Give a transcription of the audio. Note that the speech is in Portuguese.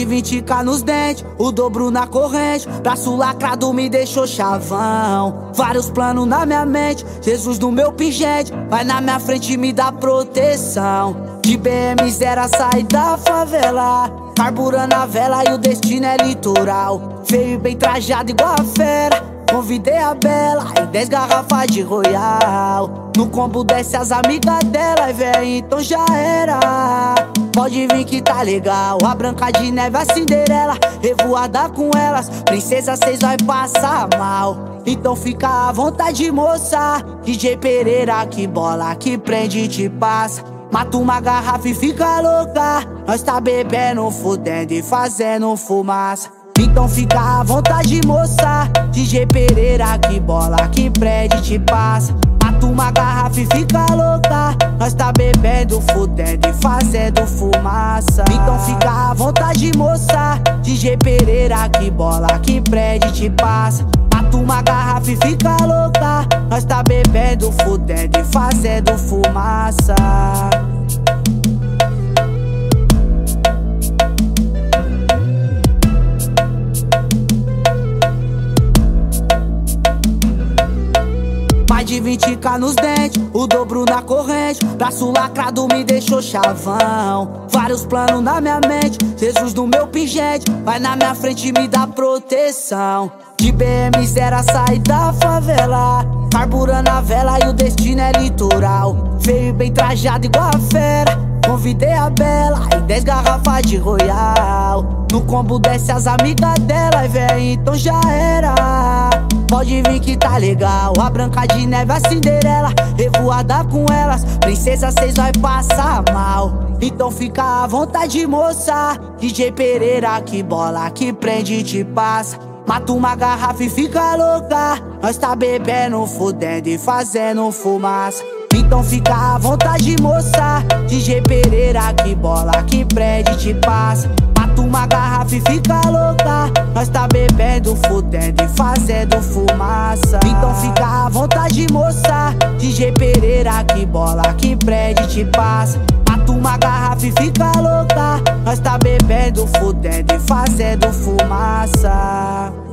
de 20k nos dentes, o dobro na corrente. Braço lacrado me deixou chavão. Vários planos na minha mente, Jesus no meu pingente. Vai na minha frente e me dá proteção. De BM0 sair da favela, carburando a vela e o destino é litoral. Veio bem trajado igual a fera, convidei a Bela e 10 garrafas de Royal. No combo desce as amigas dela, véi, então já era. Pode vir que tá legal, a Branca de Neve, a Cinderela. Revoada com elas, princesa cês vai passar mal. Então fica à vontade, moça. DJ Perera, que bola, que prende e te passa. Mata uma garrafa e fica louca. Nós tá bebendo, fudendo e fazendo fumaça. Então fica à vontade, moça. DJ Perera, que bola, que prende e te passa. Mata uma garrafa e fica louca. Nós tá bebendo, fudendo e fazendo fumaça. Então fica à vontade, moça. DJ Perera, que bola, que prende e te passa. Mata uma garrafa e fica louca. Nós tá bebendo, fudendo e fazendo fumaça. Mais de 20k nos dentes, o dobro na corrente. Braço lacrado me deixou chavão. Vários planos na minha mente, Jesus no meu pingente. Vai na minha frente e me dá proteção. De BM0 sair da favela, carburando a vela e o destino é litoral. Veio bem trajado igual a fera, convidei a Bela e 10 garrafas de Royal. No combo desce as amigas dela, véi, então já era. Pode vir que tá legal, a Branca de Neve, a Cinderela. Revoada com elas, princesa cês vai passar mal. Então fica à vontade, moça. DJ Perera, que bola, que prende e te passa. Mata uma garrafa e fica louca. Nós tá bebendo, fudendo e fazendo fumaça. Então fica à vontade, moça. DJ Perera, que bola, que prende e te passa. Mata uma garrafa e fica louca. Nós tá bebendo, fudendo e fazendo fumaça. Então fica à vontade, moça. DJ Perera, que bola, que prende e te passa. Mata uma garrafa e fica louca. Nós tá bebendo, fudendo e fazendo fumaça.